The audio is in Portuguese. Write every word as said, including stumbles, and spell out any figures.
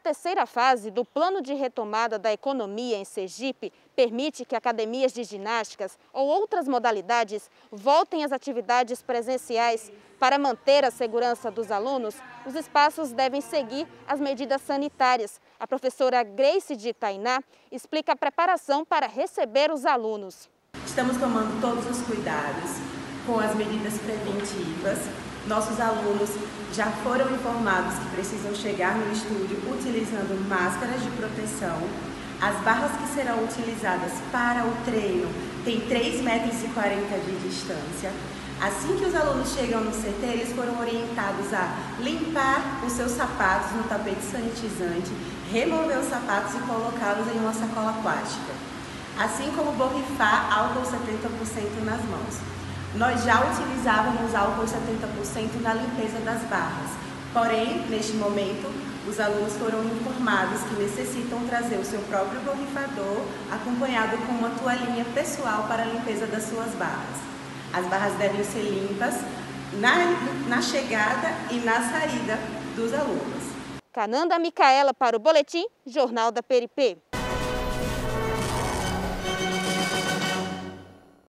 terceira fase do Plano de Retomada da Economia em Sergipe permite que academias de ginásticas ou outras modalidades voltem às atividades presenciais. Para manter a segurança dos alunos, os espaços devem seguir as medidas sanitárias. A professora Grace de Tainá explica a preparação para receber os alunos. Estamos tomando todos os cuidados com as medidas preventivas. Nossos alunos já foram informados que precisam chegar no estúdio utilizando máscaras de proteção. As barras que serão utilizadas para o treino têm três metros e quarenta de distância. Assim que os alunos chegam no C T, eles foram orientados a limpar os seus sapatos no tapete sanitizante, remover os sapatos e colocá-los em uma sacola plástica. Assim como borrifar álcool setenta por cento nas mãos. Nós já utilizávamos álcool setenta por cento na limpeza das barras, porém, neste momento, os alunos foram informados que necessitam trazer o seu próprio borrifador, acompanhado com uma toalhinha pessoal para a limpeza das suas barras. As barras devem ser limpas na, na chegada e na saída dos alunos. Cananda Micaela para o Boletim Jornal da P R I P.